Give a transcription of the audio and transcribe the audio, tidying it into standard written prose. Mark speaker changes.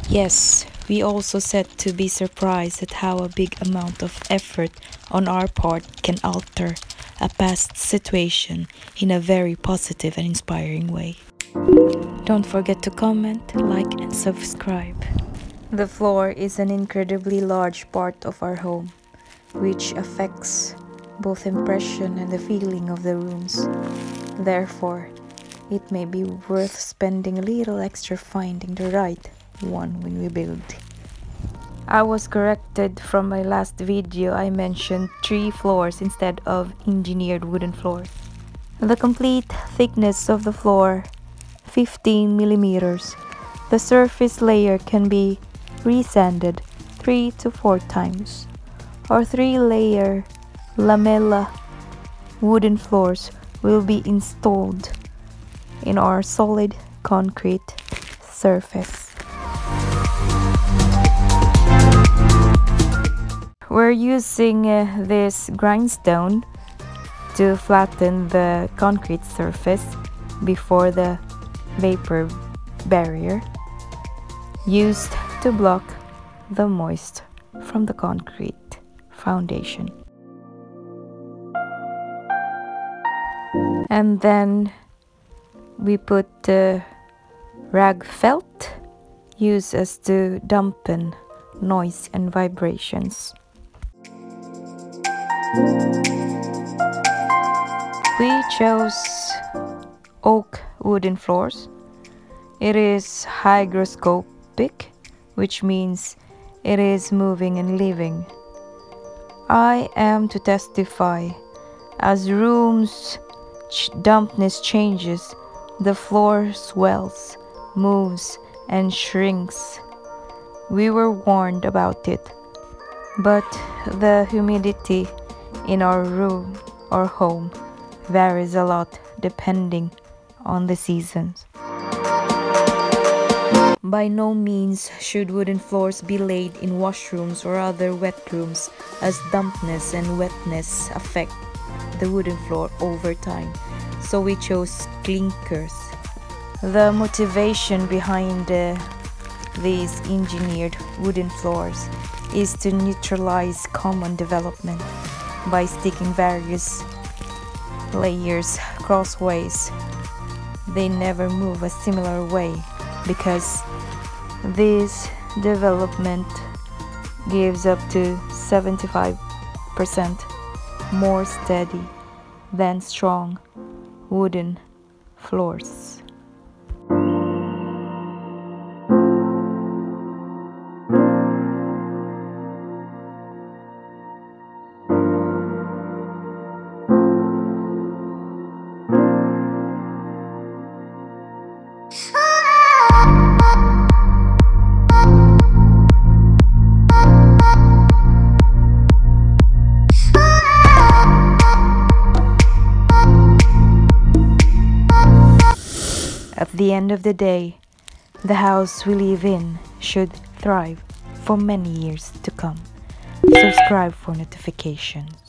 Speaker 1: Yes, we also said to be surprised at how a big amount of effort on our part can alter a past situation in a very positive and inspiring way. Don't forget to comment, like, and subscribe. The floor is an incredibly large part of our home, which affects both impression and the feeling of the rooms. Therefore, it may be worth spending a little extra finding the right one when we build. I was corrected from my last video. I mentioned 3 floors instead of engineered wooden floors. The complete thickness of the floor, 15 millimeters. The surface layer can be resanded 3 to 4 times. Our 3-layer lamella wooden floors will be installed in our solid concrete surface. We're using this grindstone to flatten the concrete surface before the vapor barrier used to block the moisture from the concrete foundation. And then we put rag felt used as to dampen noise and vibrations. We chose oak wooden floors. It is hygroscopic, which means it is moving and living. I am to testify, as room's dampness changes, the floor swells, moves, and shrinks. We were warned about it, but the humidity in our room or home varies a lot depending on the seasons. By no means should wooden floors be laid in washrooms or other wet rooms, as dampness and wetness affect the wooden floor over time, so we chose clinkers. The motivation behind these engineered wooden floors is to neutralize common development by sticking various layers crossways. They never move a similar way because this development gives up to 75% more steady than strong wooden floors. At the end of the day, the house we live in should thrive for many years to come. Subscribe for notifications.